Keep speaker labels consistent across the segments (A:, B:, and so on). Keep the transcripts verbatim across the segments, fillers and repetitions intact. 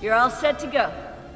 A: You're all set to go.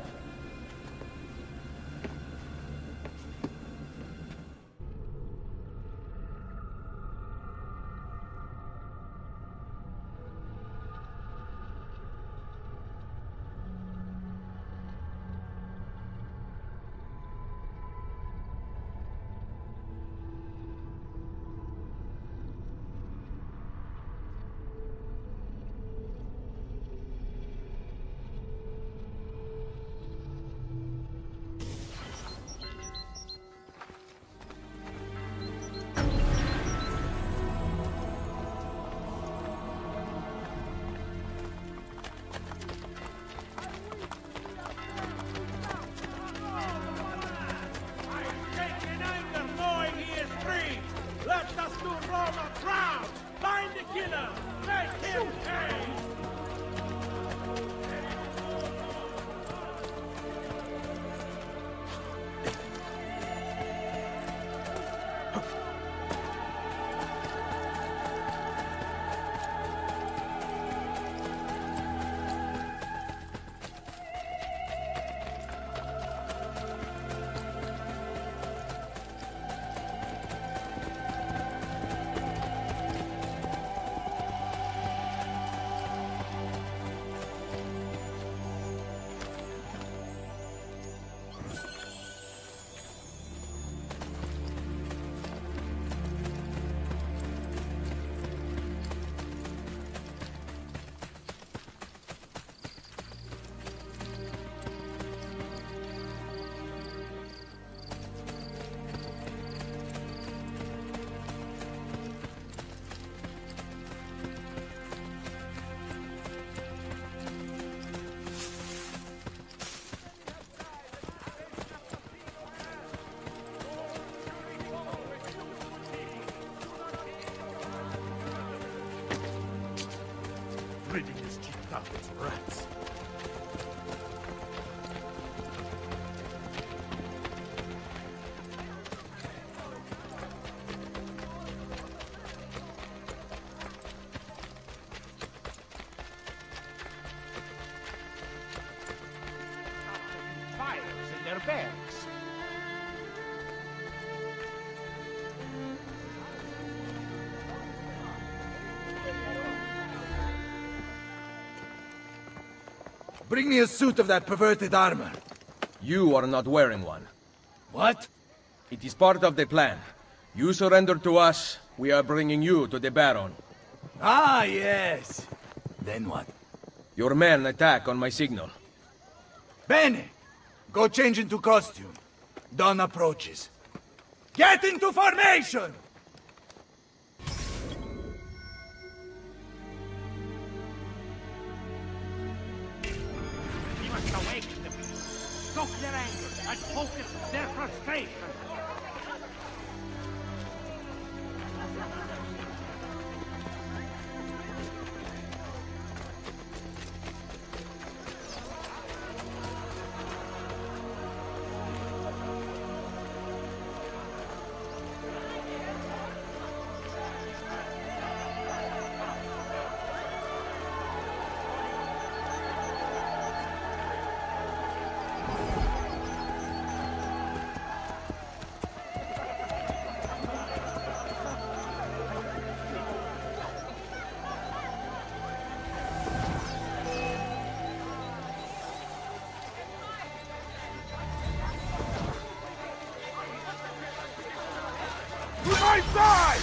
B: Ridding this cheap target's rats.
C: Fires in their barracks.
D: Bring me a suit of that perverted armor.
E: You are not wearing one.
D: What?
E: It is part of the plan. You surrender to us, we are bringing you to the Baron.
D: Ah, yes. Then what?
E: Your men attack on my signal.
D: Bene! Go change into costume. Dawn approaches. Get into formation!
C: We must awaken the beast, stoke their anger, and focus their frustration.
B: My side!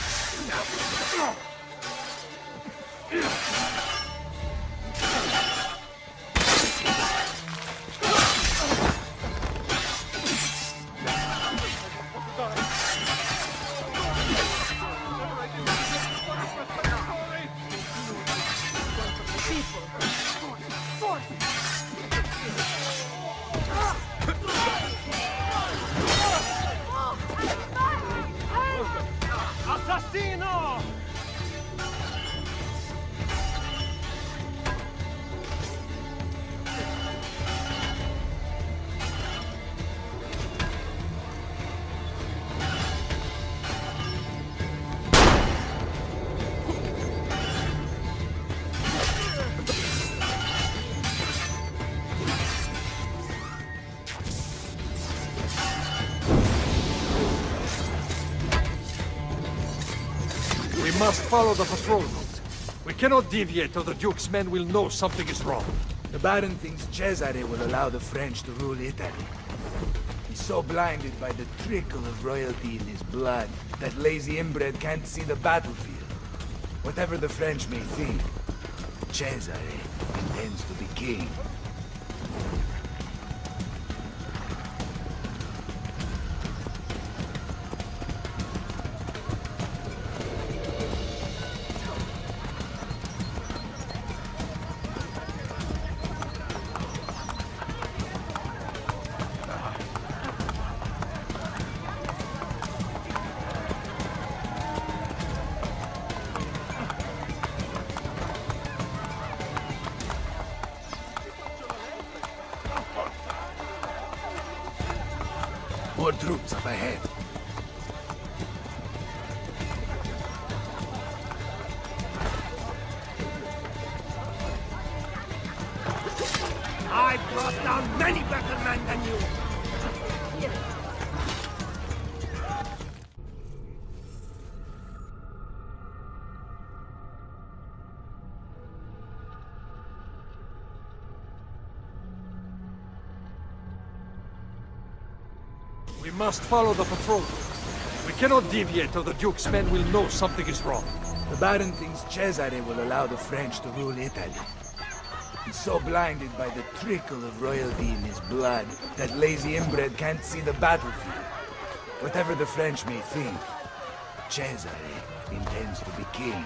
C: Assassino!
B: must follow the patrol route. We cannot deviate or the Duke's men will know something is wrong.
D: The Baron thinks Cesare will allow the French to rule Italy. He's so blinded by the trickle of royalty in his blood that lazy inbred can't see the battlefield. Whatever the French may think, Cesare intends to be king. More troops up ahead.
C: I brought down many better men than you.
B: We must follow the patrol route. We cannot deviate or the Duke's men will know something is wrong.
D: The Baron thinks Cesare will allow the French to rule Italy. He's so blinded by the trickle of royalty in his blood that lazy inbred can't see the battlefield. Whatever the French may think, Cesare intends to be king.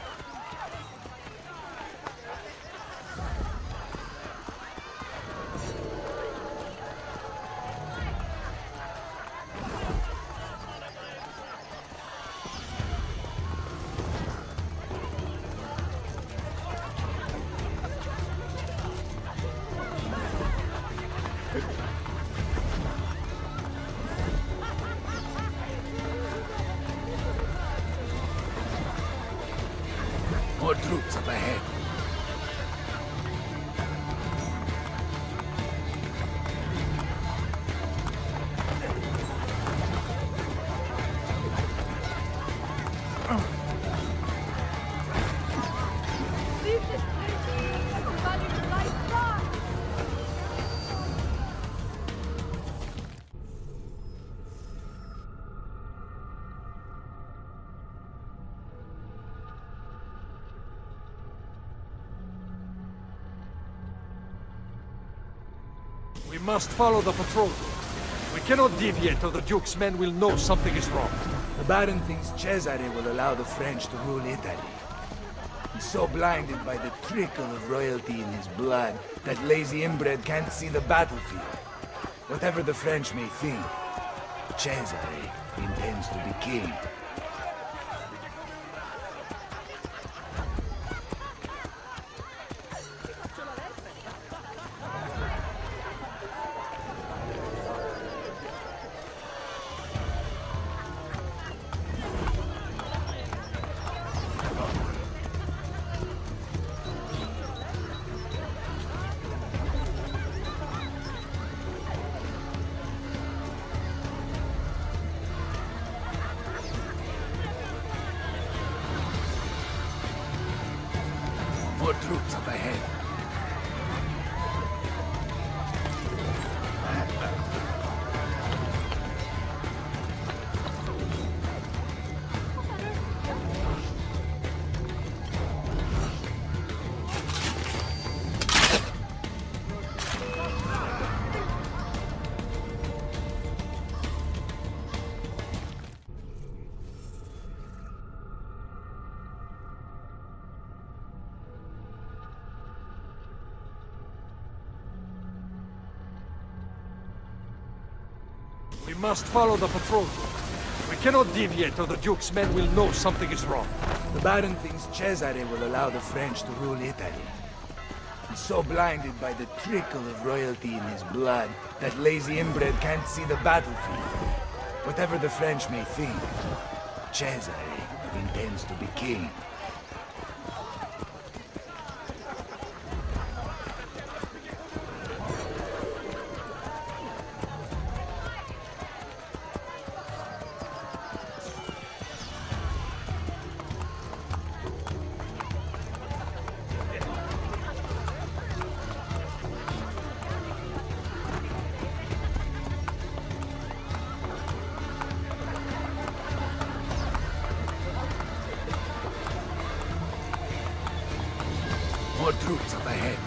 D: More troops up ahead.
B: We must follow the patrol route. We cannot deviate or the Duke's men will know something is wrong.
D: The Baron thinks Cesare will allow the French to rule Italy. He's so blinded by the trickle of royalty in his blood that lazy inbred can't see the battlefield. Whatever the French may think, Cesare intends to be king. More troops up ahead.
B: We must follow the patrol route. We cannot deviate or the Duke's men will know something is wrong.
D: The Baron thinks Cesare will allow the French to rule Italy. He's so blinded by the trickle of royalty in his blood that lazy inbred can't see the battlefield. Whatever the French may think, Cesare intends to be king. More troops up ahead.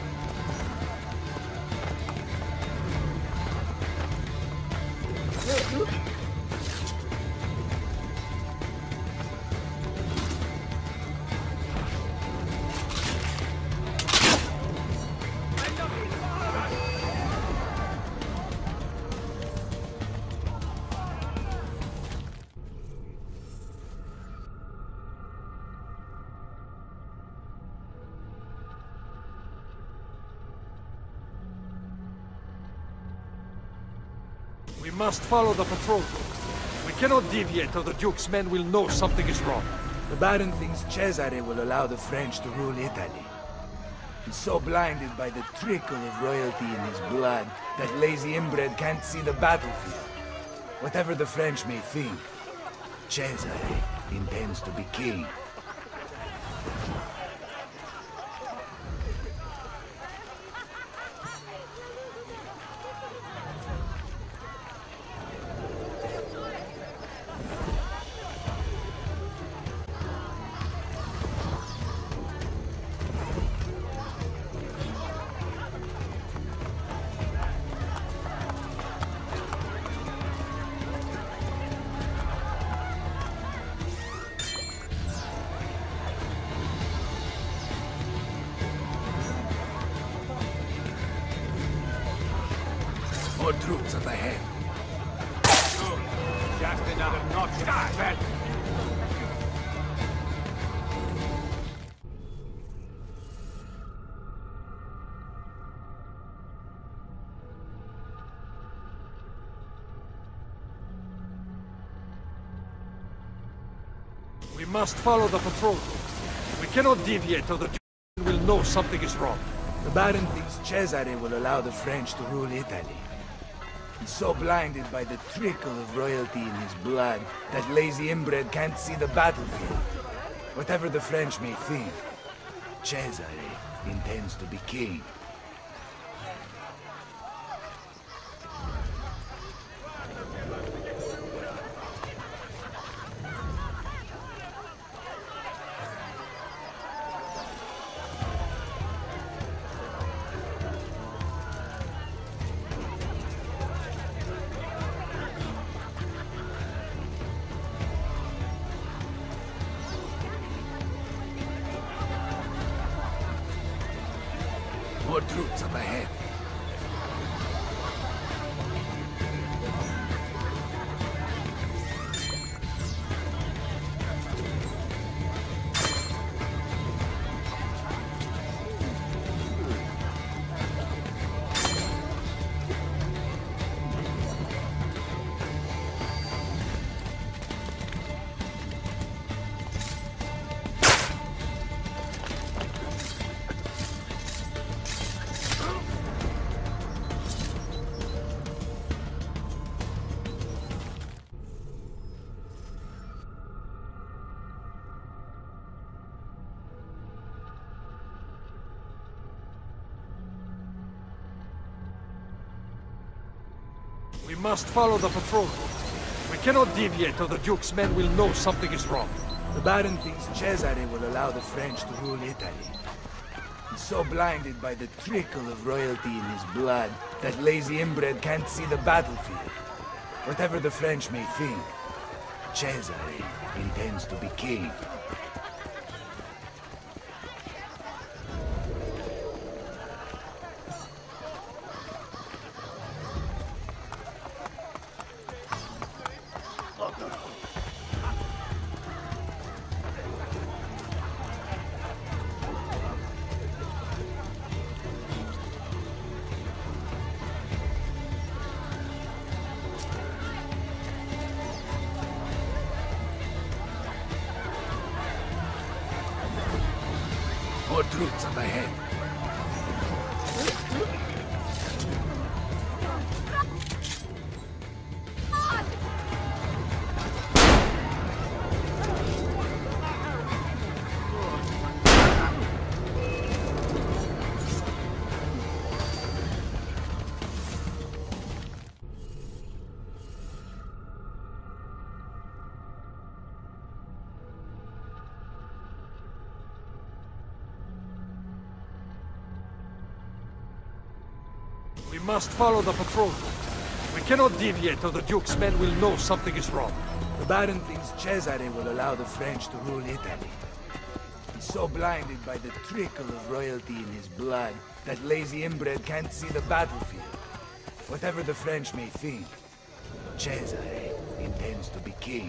B: We must follow the patrol route. We cannot deviate or the Duke's men will know something is wrong.
D: The Baron thinks Cesare will allow the French to rule Italy. He's so blinded by the trickle of royalty in his blood that lazy inbred can't see the battlefield. Whatever the French may think, Cesare intends to be king. More troops up ahead.
C: Just another notch in the belt.
B: We must follow the patrol route. We cannot deviate or the Duke will know something is wrong.
D: The Baron thinks Cesare will allow the French to rule Italy. He's so blinded by the trickle of royalty in his blood that lazy inbred can't see the battlefield. Whatever the French may think, Cesare intends to be king. More troops up ahead.
B: We must follow the patrol route. We cannot deviate or the Duke's men will know something is wrong.
D: The Baron thinks Cesare will allow the French to rule Italy. He's so blinded by the trickle of royalty in his blood that lazy inbred can't see the battlefield. Whatever the French may think, Cesare intends to be king. More troops up ahead.
B: We must follow the patrol route. We cannot deviate or the Duke's men will know something is wrong.
D: The Baron thinks Cesare will allow the French to rule Italy. He's so blinded by the trickle of royalty in his blood that lazy inbred can't see the battlefield. Whatever the French may think, Cesare intends to be king.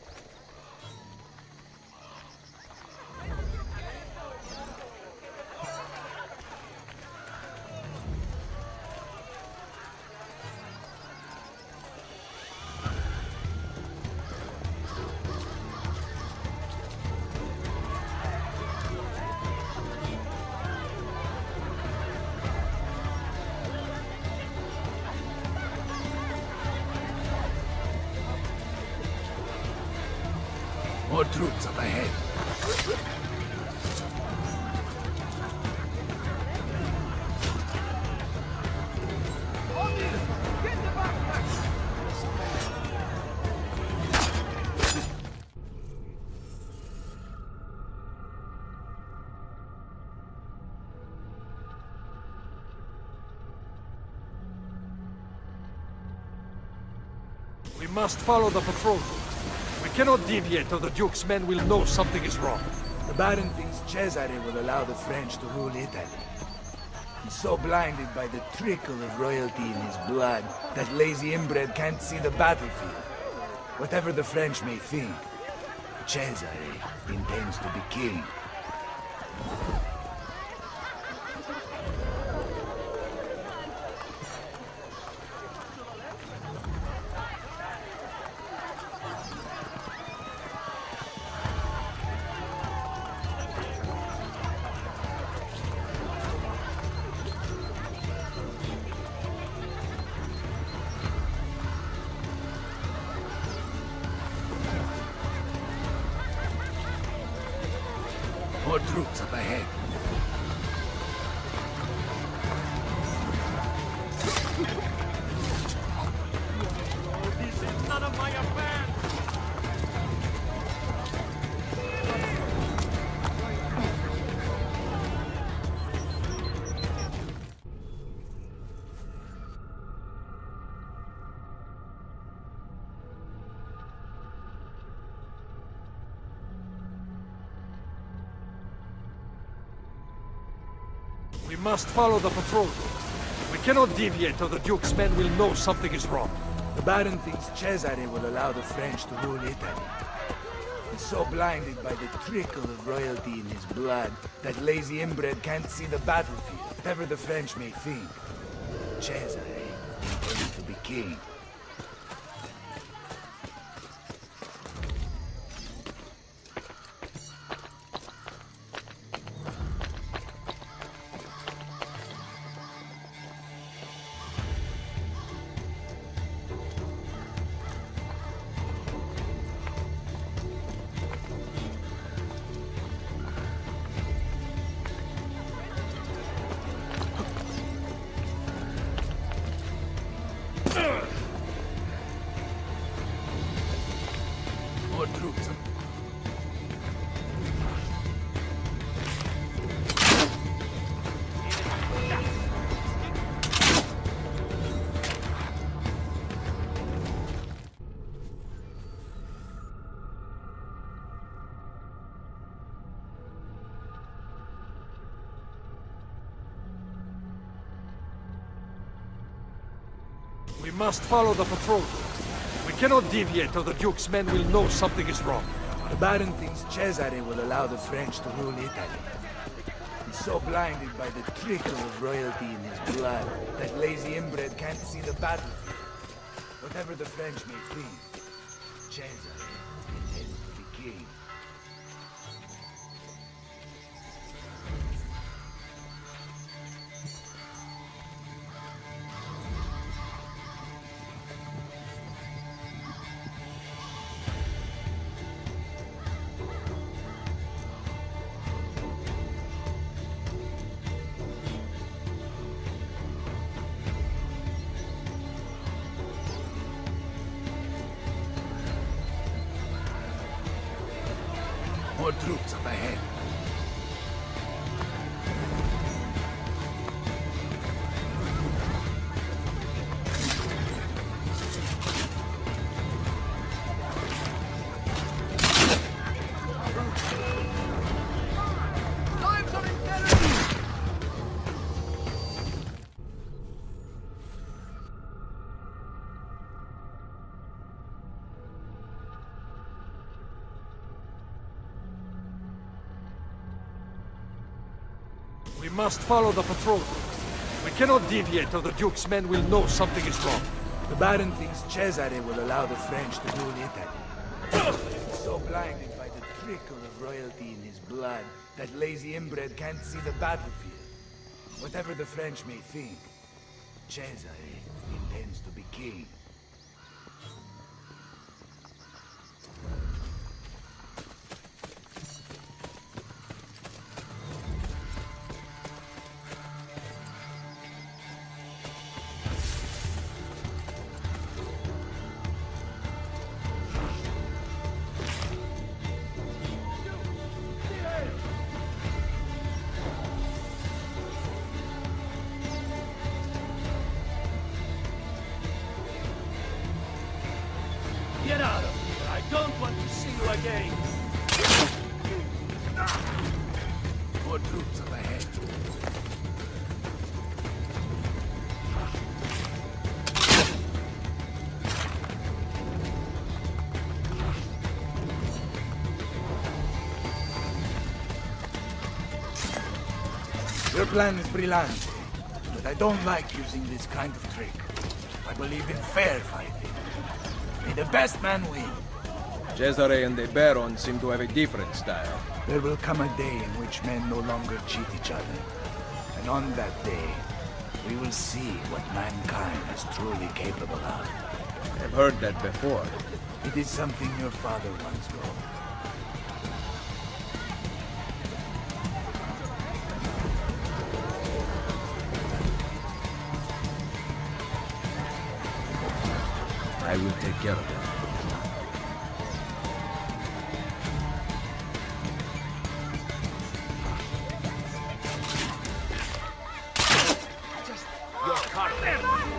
D: More troops up ahead.
B: We must follow the patrol route. We cannot deviate or the Duke's men will know something is wrong.
D: The Baron thinks Cesare will allow the French to rule Italy. He's so blinded by the trickle of royalty in his blood that lazy inbred can't see the battlefield. Whatever the French may think, Cesare intends to be king. More troops up ahead.
C: This is none of my affair!
B: We must follow the patrol route. We cannot deviate or the Duke's men will know something is wrong.
D: The Baron thinks Cesare will allow the French to rule Italy. He's so blinded by the trickle of royalty in his blood that lazy inbred can't see the battlefield. Whatever the French may think, Cesare intends to be king. More troops.
B: We must follow the patrol route. We cannot deviate or the Duke's men will know something is wrong.
D: The Baron thinks Cesare will allow the French to rule Italy. He's so blinded by the trickle of royalty in his blood that lazy inbred can't see the battlefield. Whatever the French may think, Cesare intends to be king. More troops up ahead.
B: must follow the patrol route. We cannot deviate or the Duke's men will know something is wrong.
D: The Baron thinks Cesare will allow the French to rule Italy. He's so blinded by the trickle of royalty in his blood that lazy inbred can't see the battlefield. Whatever the French may think, Cesare intends to be king.
C: Get out of here! I don't want to see you again!
D: More troops up ahead. Your plan is brilliant, but I don't like using this kind of trick. I believe in fair fighting. May the best man win.
E: Cesare and the Baron seem to have a different style.
D: There will come a day in which men no longer cheat each other. And on that day, we will see what mankind is truly capable of.
E: I've heard that before.
D: It is something your father once wrote.
E: I will take care of them.
C: Your car there!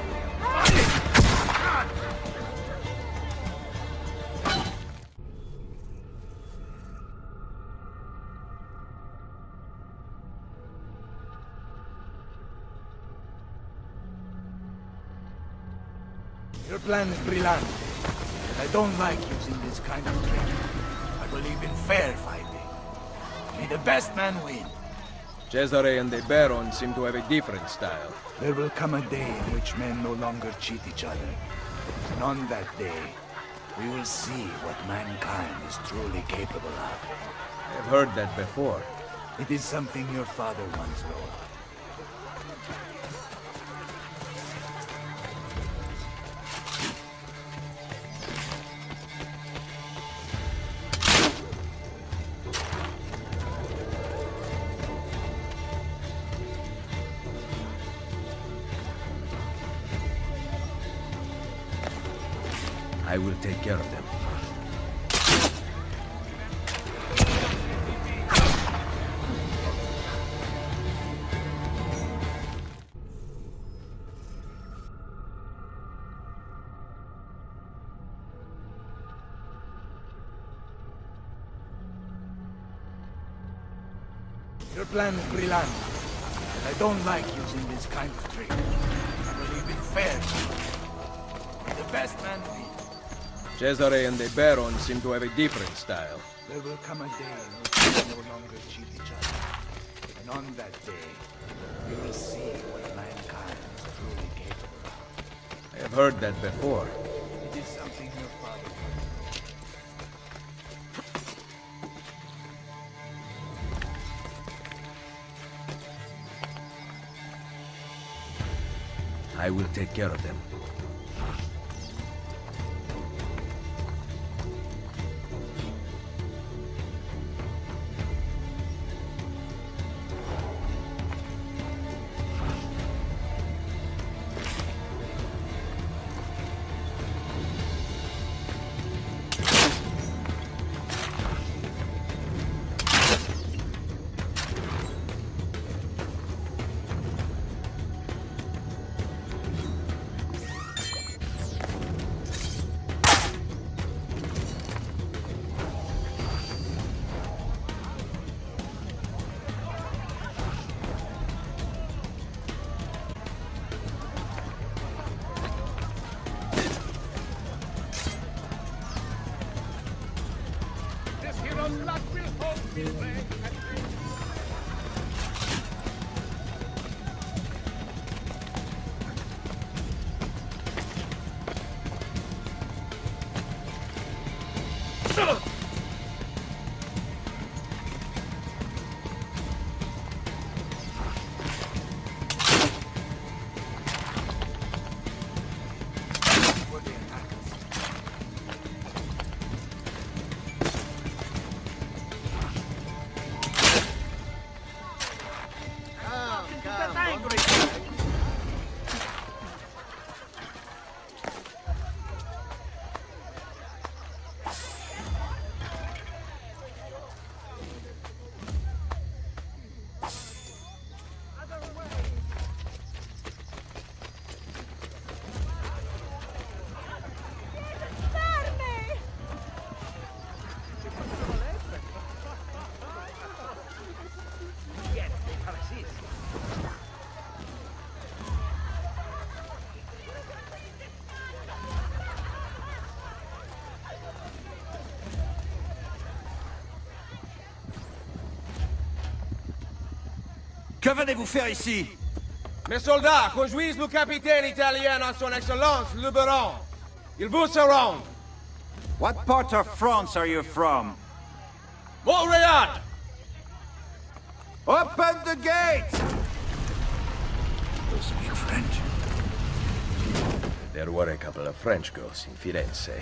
D: Your plan is brilliant, but I don't like using this kind of trick. I believe in fair fighting. May the best man win.
E: Cesare and the Baron seem to have a different style.
D: There will come a day in which men no longer cheat each other. And on that day, we will see what mankind is truly capable of.
E: I've heard that before.
D: It is something your father once wrote.
E: I will take care of them.
D: Your plan is brilliant, but I don't like using this kind of trick. I believe in fair fighting. May the best man win.
E: Cesare and the Baron seem to have a different style.
D: There will come a day in which we no longer cheat each other. And on that day, we will see what mankind is truly capable of.
E: I have heard that before.
D: It is something your father
E: I will take care of them.
A: Que venez-vous faire ici?
E: Mes soldats conduisent le capitaine italien à son excellence, le baron. Il vous surround.
A: What part of France are you from?
E: Montreal!
A: Open the gate!
D: Those speak French.
E: There were a couple of French girls in Firenze.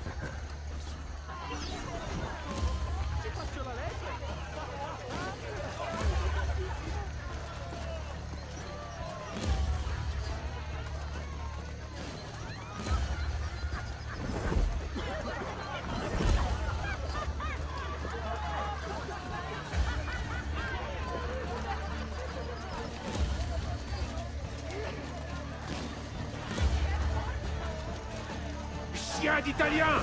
C: Chien d'Italien!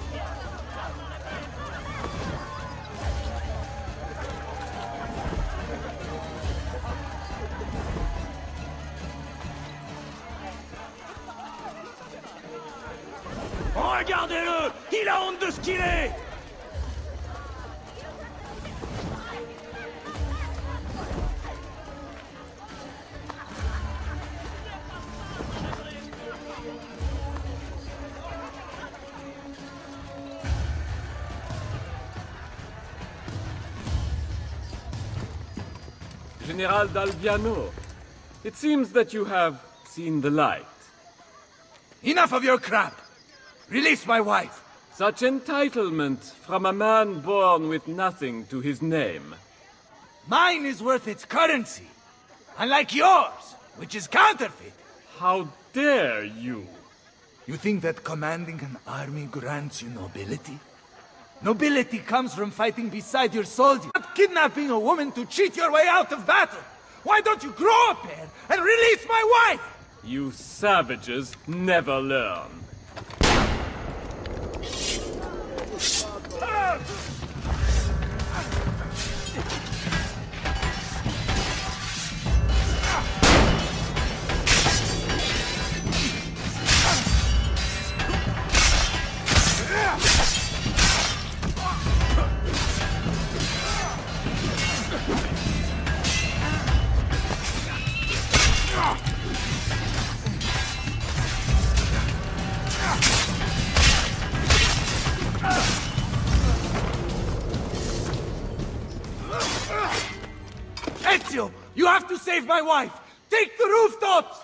C: Regardez-le! Il a honte de ce qu'il est!
F: General Dalviano, it seems that you have seen the light.
D: Enough of your crap! Release my wife!
F: Such entitlement from a man born with nothing to his name.
D: Mine is worth its currency, unlike yours, which is counterfeit.
F: How dare you?
D: You think that commanding an army grants you nobility? Nobility comes from fighting beside your soldiers, not kidnapping a woman to cheat your way out of battle! Why don't you grow a pair and release my wife?
F: You savages never learn.
D: Ezio, you have to save my wife! Take the rooftops!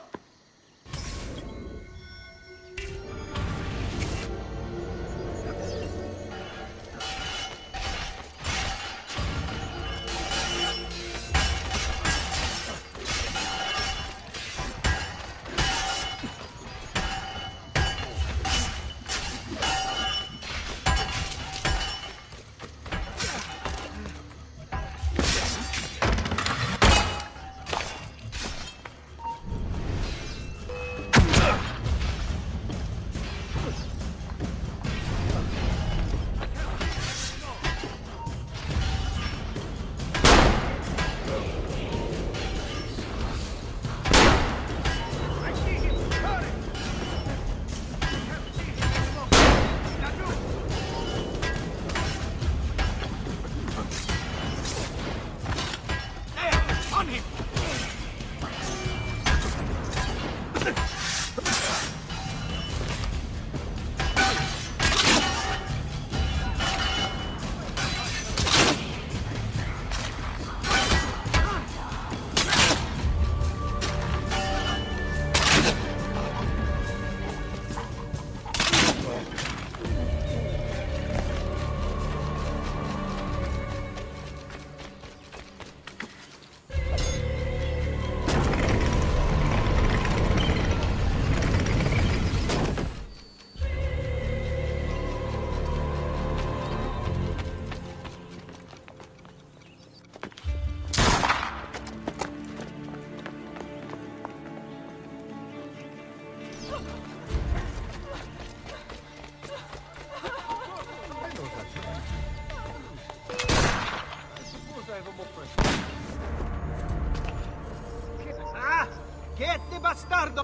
A: Ah! Che bastardo!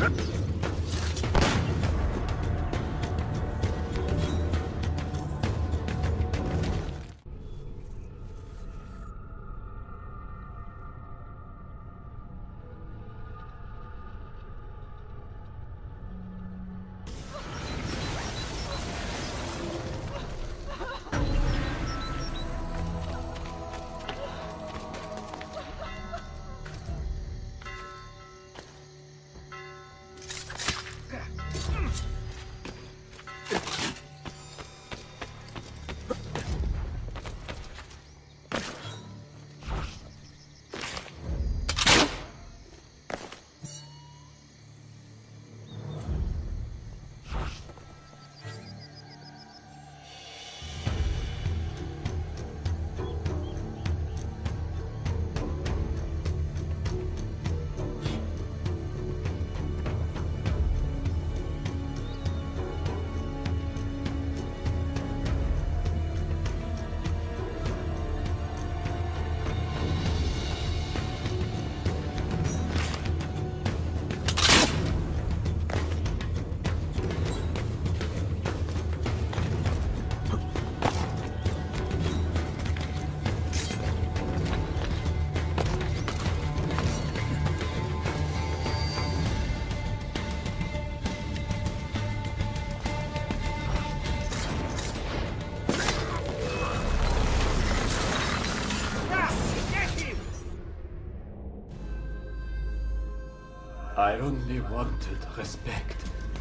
F: I only wanted respect.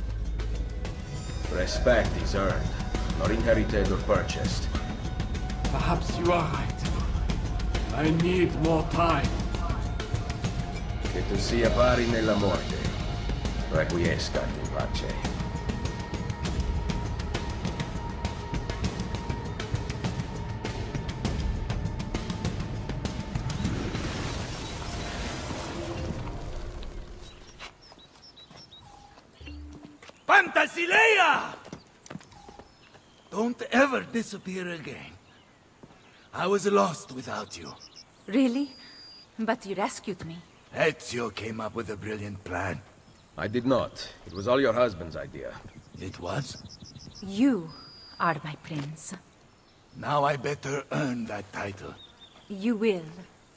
G: Respect is earned, not inherited or purchased.
F: Perhaps you are right. I need more time.
G: Che tu sia pari nella morte, requiescat in pace.
D: Pantasilea! Don't ever disappear again. I was lost without you.
H: Really? But you rescued me.
D: Ezio came up with a brilliant plan.
G: I did not. It was all your husband's idea.
D: It was?
H: You are my prince.
D: Now I better earn that title.
H: You will.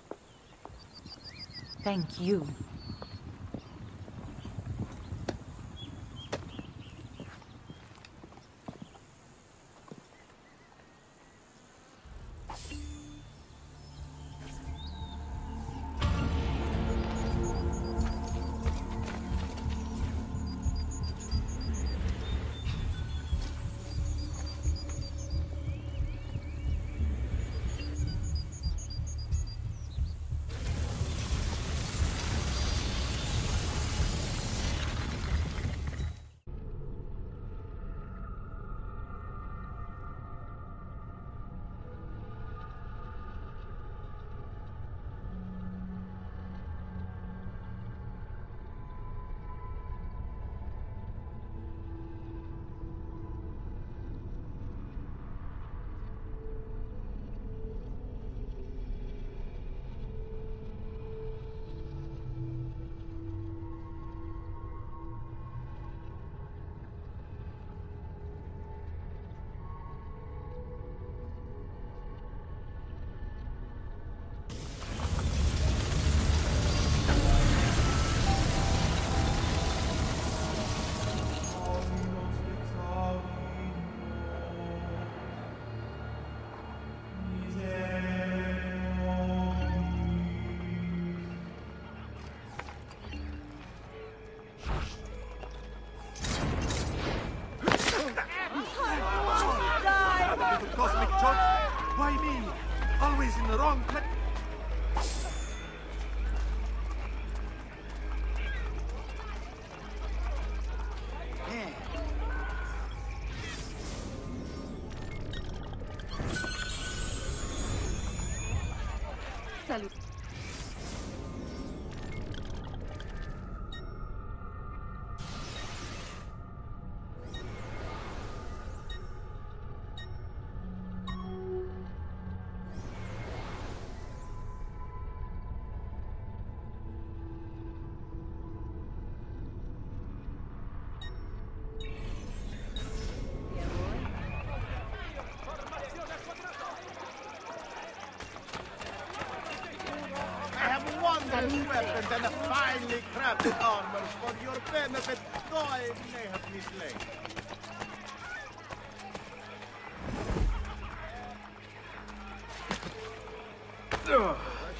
H: Thank you.
I: weapons and the finely crafted armors for your benefit, though I may have mislaid.
D: Ugh.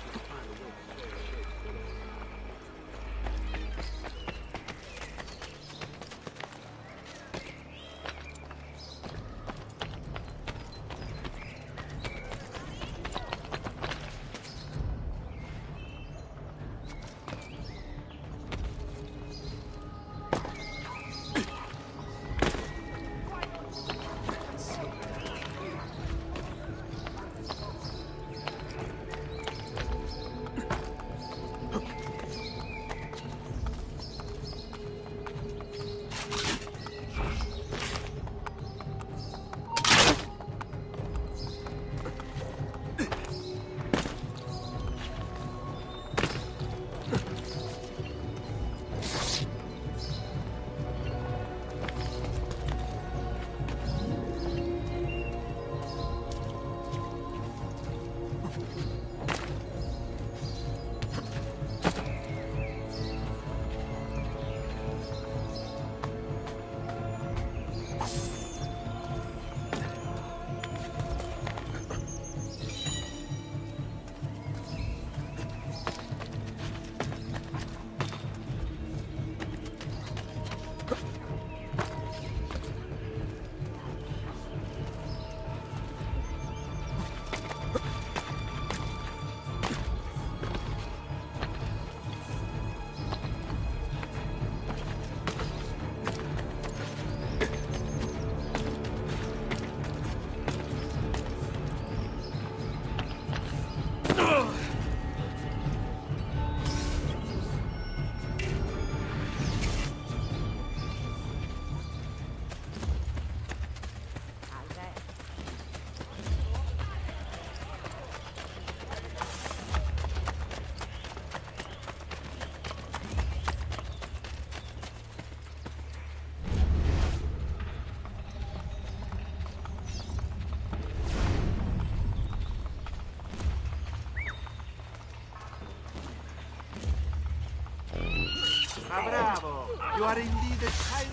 I: Ah, bravo! You are indeed a tiny...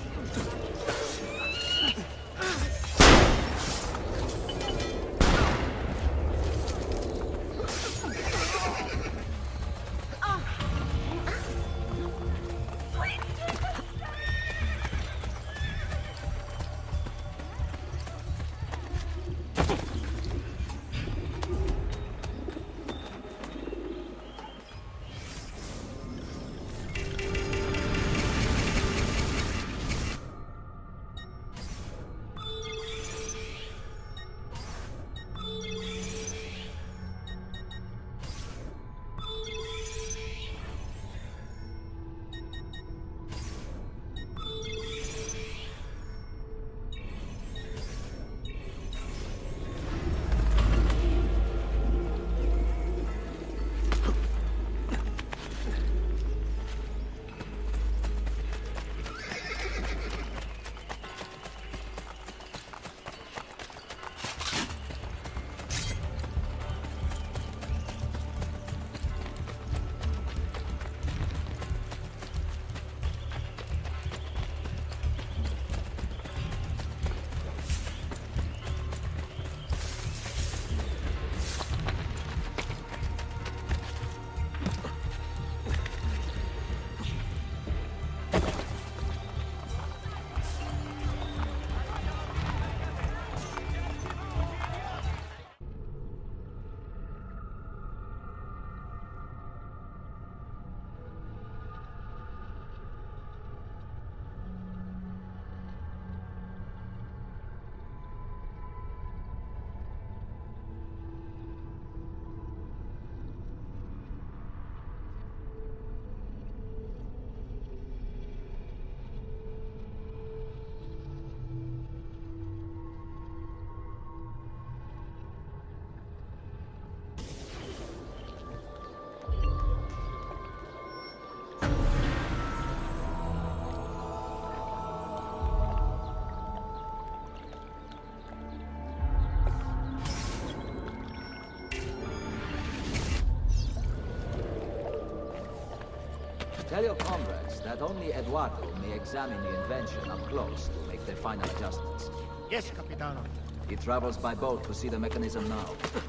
J: Tell your comrades that only Eduardo may examine the invention up close to make their final adjustments.
I: Yes, Capitano.
J: He travels by boat to see the mechanism now.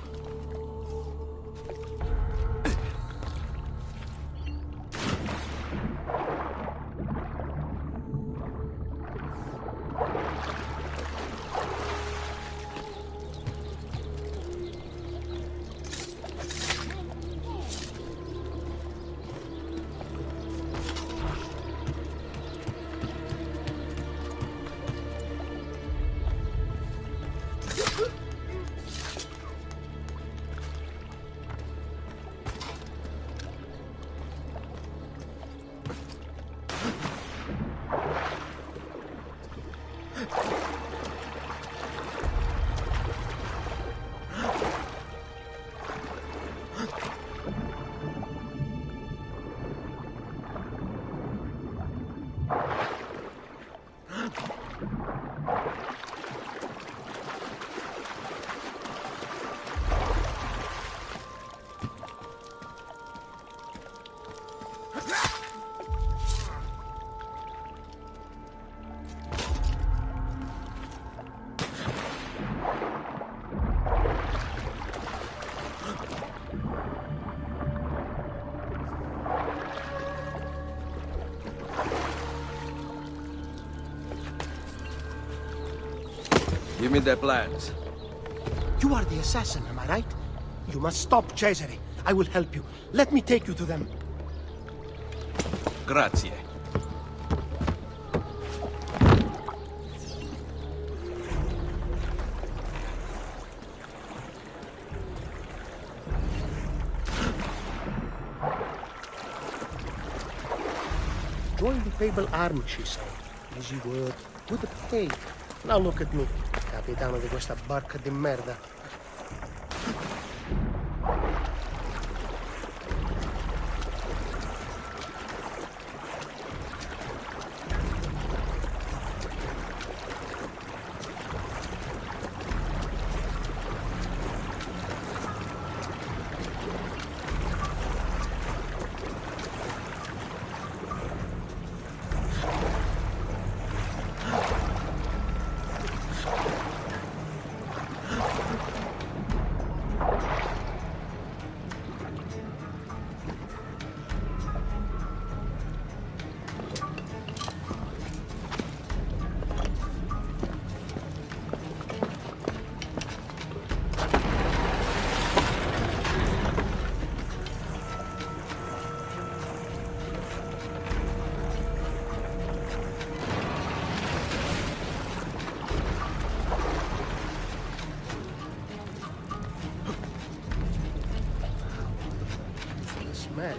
E: Give me their plans.
I: You are the assassin, am I right? You must stop Cesare. I will help you. Let me take you to them.
E: Grazie.
I: Join the Papal Army, she said. Easy word, good pay. Now look at me, capitano di questa barca di merda. Smell.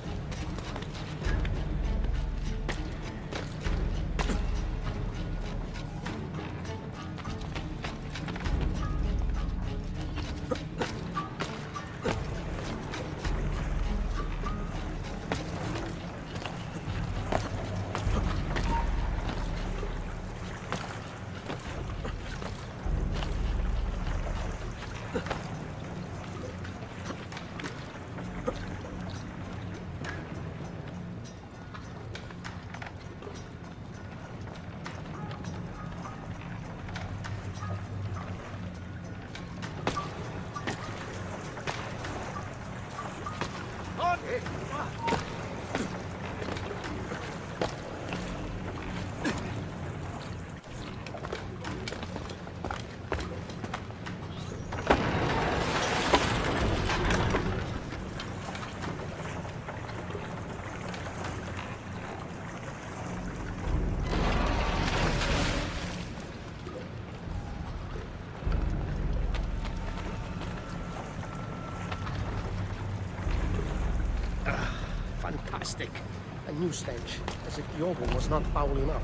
I: Fantastic. A new stench, as if the oven was not foul enough.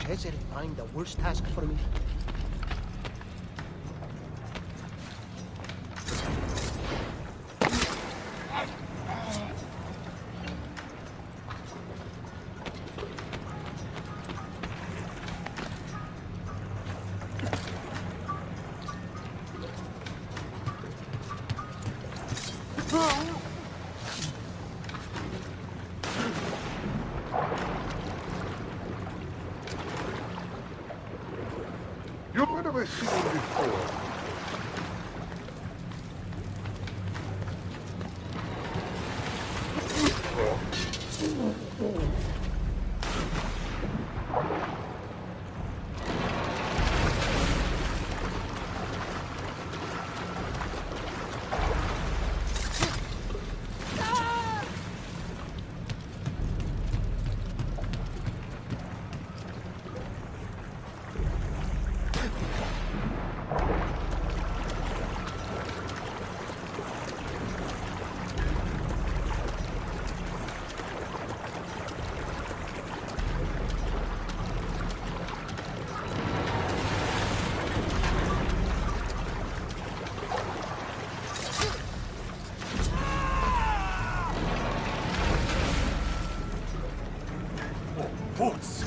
I: Cesare find the worst task for me?
K: You've never seen before.
B: Boots!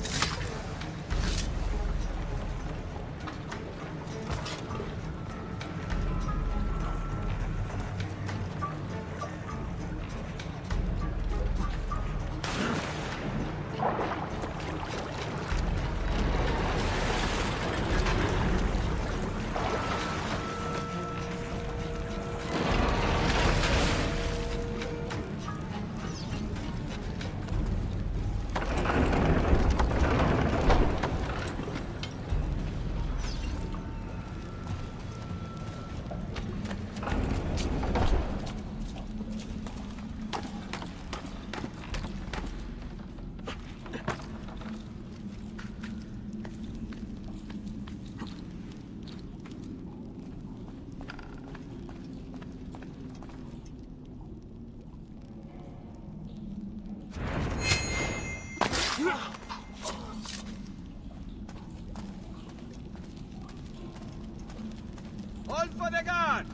E: Hold for the guard!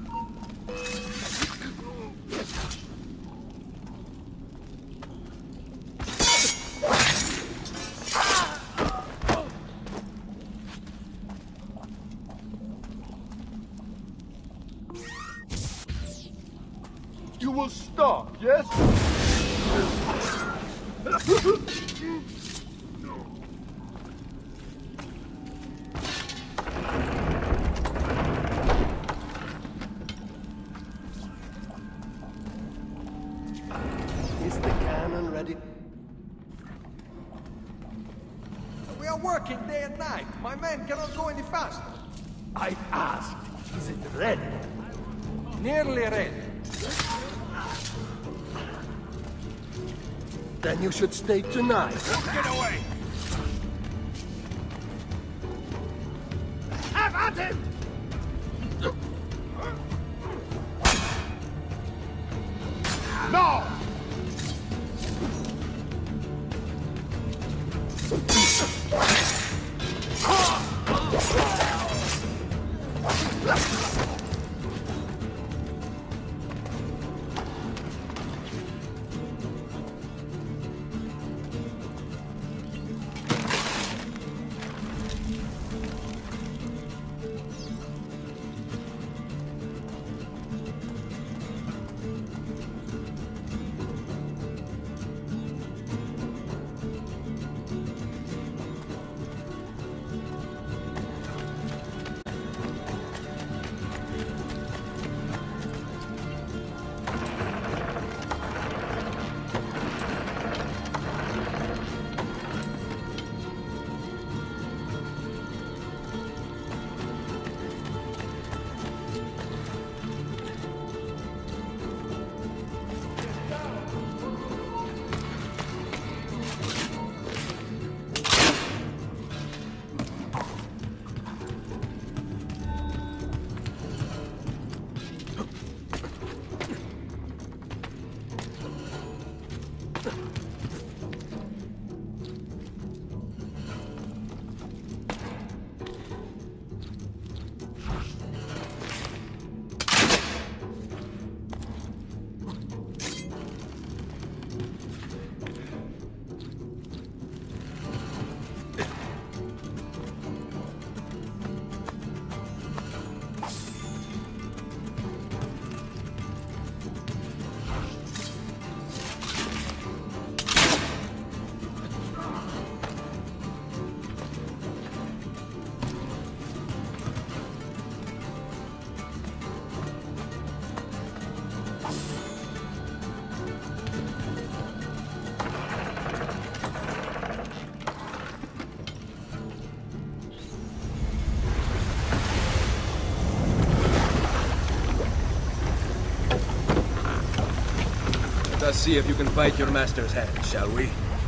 K: You will stop, yes?
I: Is the cannon ready?
B: We are working day and night. My men cannot go any faster.
I: I asked, is it ready?
B: Nearly ready.
I: Then you should stay tonight.
E: Get away! Have at him!
K: No!
G: us see if you can bite your master's hand, shall we?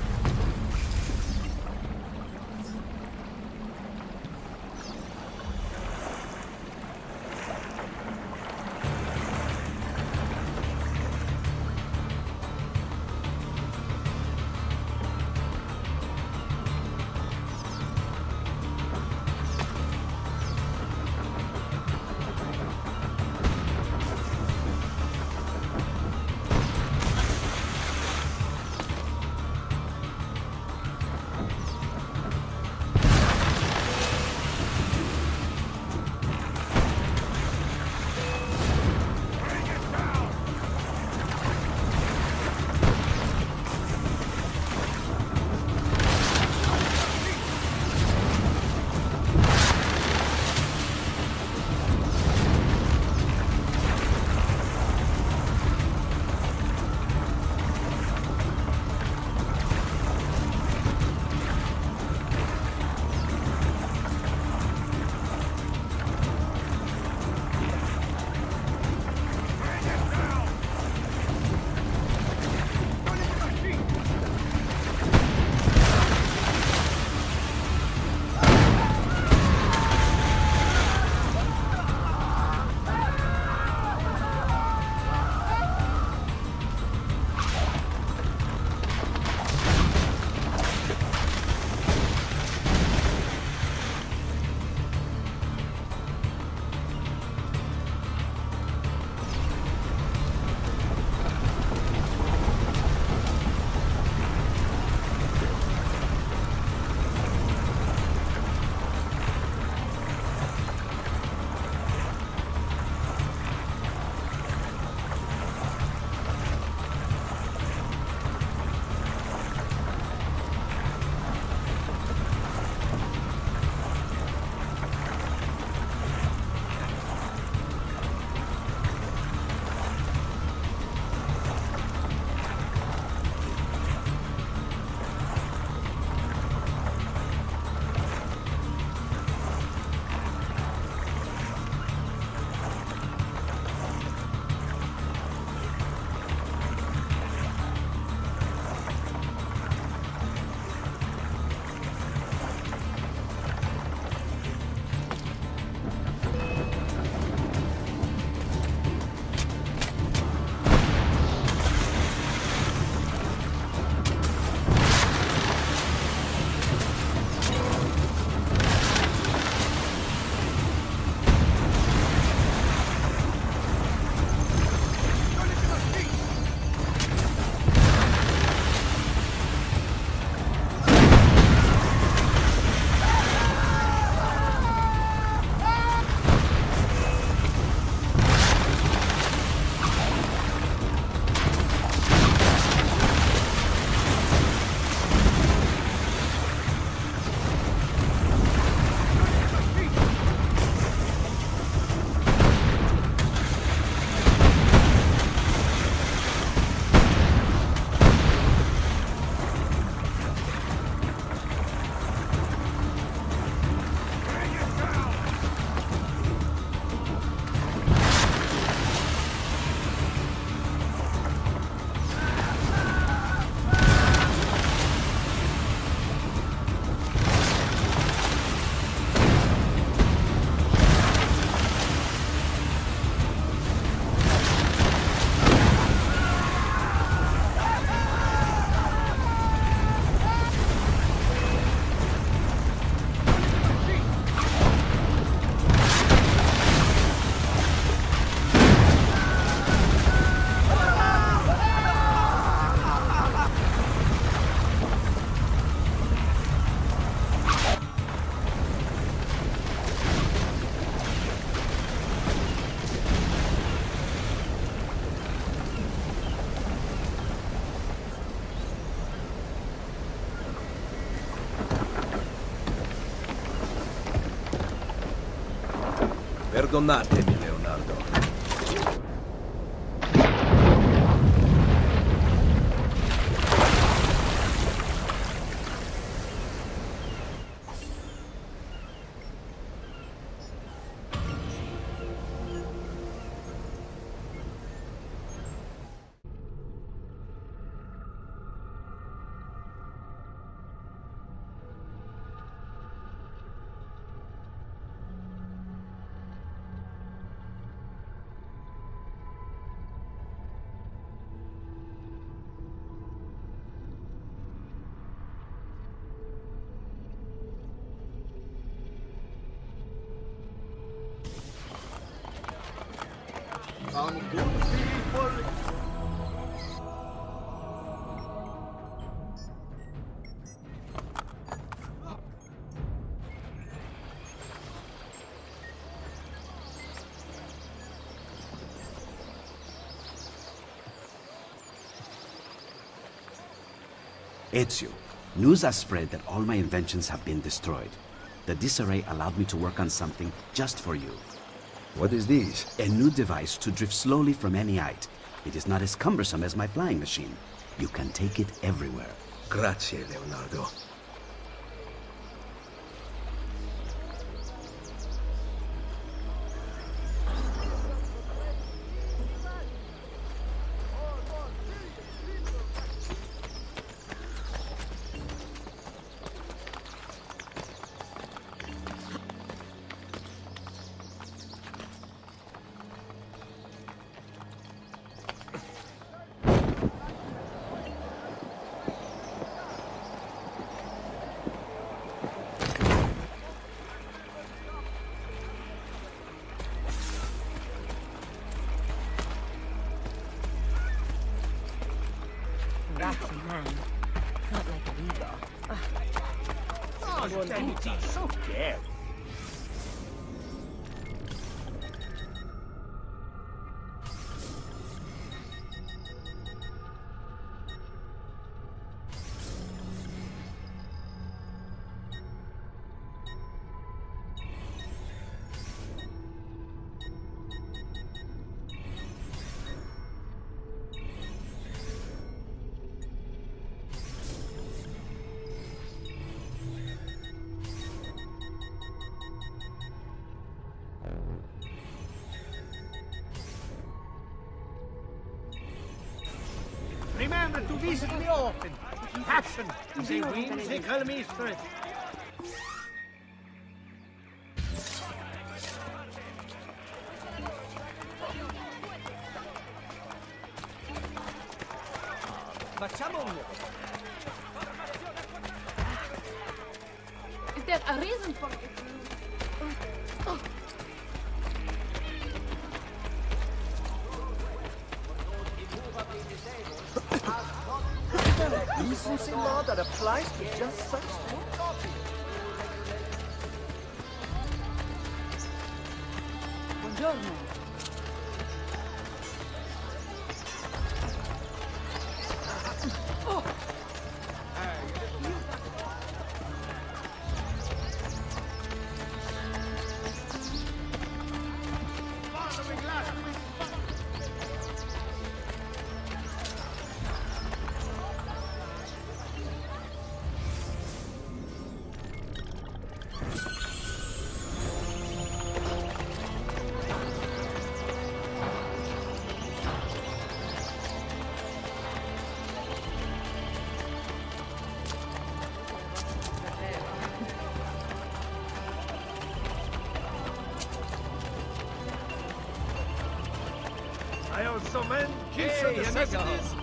G: Perdonatemi, Leonardo.
L: Ezio, news has spread that all my inventions have been destroyed. The disarray allowed me to work on something just for you.
G: What is this?
L: A new device to drift slowly from any height. It is not as cumbersome as my flying machine. You can take it everywhere.
G: Grazie, Leonardo.
H: That's a man. Not like a leader.
A: Oh, Danny, so scared. Remember to visit me often. Passion is a whimsical mistress. Facciamo un
M: Is there a reason for it? Oh.
A: decency law that applies to just such things?
H: Buongiorno.
A: I also meant kiss
B: Hey,
A: of the
B: amigo.
A: necessities.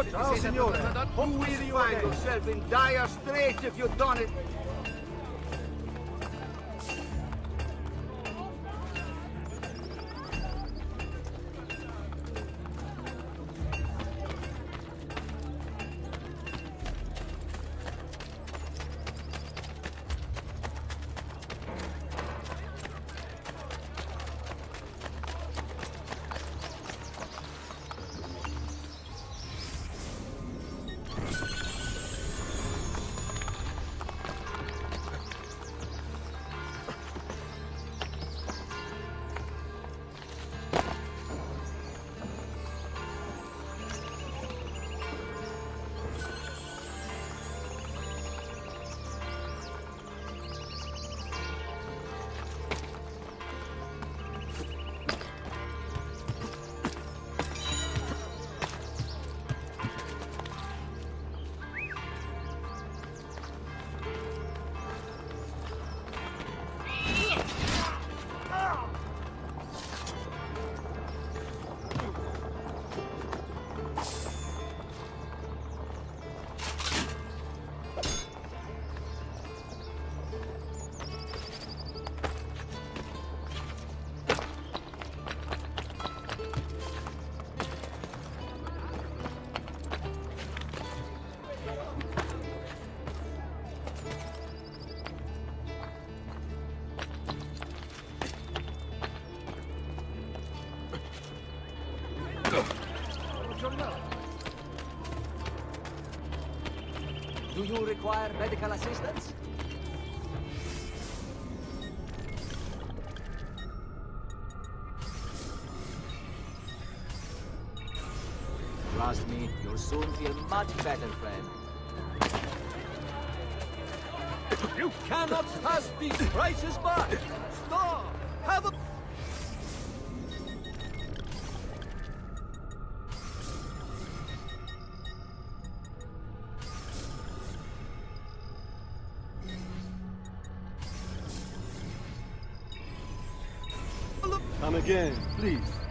A: Ciao, signore.
N: You will find yourself in dire straits if you've done it.
J: Do you require medical assistance? Trust me, you'll soon feel much better, friend.
B: You cannot pass these prices by! Stop! Have a...
K: Come again, please.